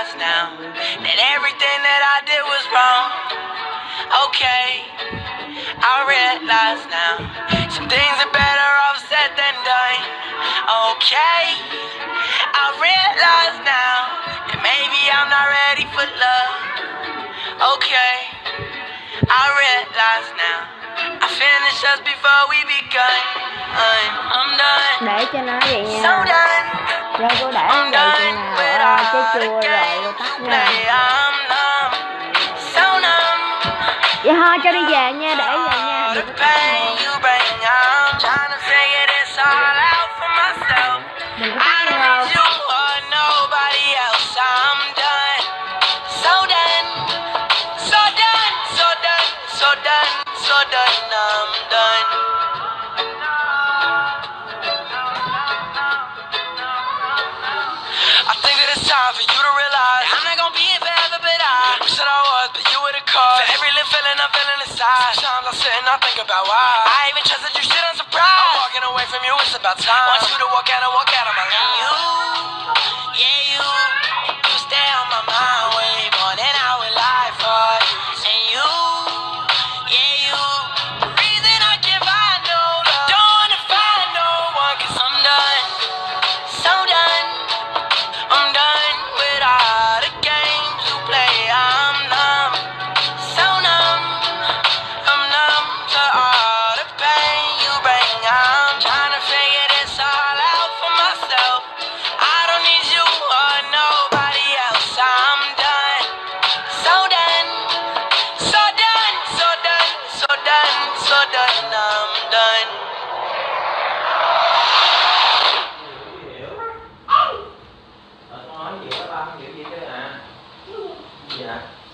realize now that everything that I did was wrong. Okay, I realize now some things are better off said than done. Okay, I realize now that maybe I'm not ready for love. Okay, I realize now I finished just before we begun. I'm done. Để cho nó vậy nha. So done. Rồi cô để nó vậy chừng nào cái chua rồi cô tắt nha. So numb. Vậy thôi cho đi về nha, để về nha. The pain you bring, I'm trying to figure this all out for myself. Đừng có I tắt don't nha. need you or nobody else. I'm done. So done. So done. So done. So done. So done. I'm done. I think that it's time for you to realize I'm not gonna be here forever, but I wish that I was, but you were the cause. For every little feeling I'm feeling inside. Sometimes I sit and I think about why I even trusted you, shit, I'm surprised. I'm walking away from you, it's about time. Want you to walk out of my life. You, yeah, you stay on my mind way more than I would lie for you. And you, yeah, you, the reason I can't find no love. Don't wanna find no one, cause I'm done. So done. I'm done with all the games you play. I'm numb, so numb. I'm numb to all the pain you bring. I'm trying to figure this all out for myself. I don't need you or nobody else. I'm done, so done, so done, so done, so done, so done. I'm done. Nói gì đó ba không hiểu gì chứ hả? Gì hả?